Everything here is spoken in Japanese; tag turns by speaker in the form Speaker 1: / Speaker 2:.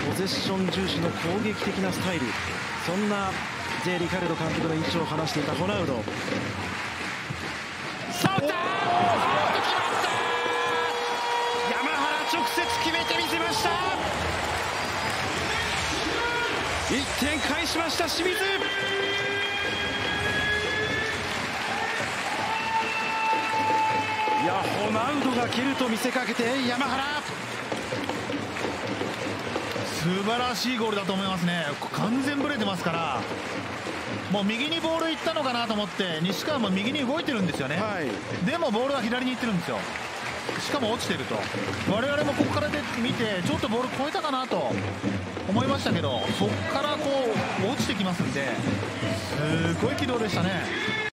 Speaker 1: ポゼッション重視の攻撃的なスタイル、そんな J. リカルド監督の印象を話していたホナウド。さあ打った、決まった、山原直接決めてみせました。1点返しました清水。いや、ホナウドが蹴ると見せかけて山原、
Speaker 2: 素晴らしいゴールだと思いますね。完全ブレてますから、もう右にボール行ったのかなと思って西川も右に動いてるんですよね、はい、でもボールは左に行ってるんですよ。しかも落ちてると、我々もここからで見てちょっとボール超えたかなと思いましたけど、そこからこう落ちてきますんで、すごい軌道でしたね。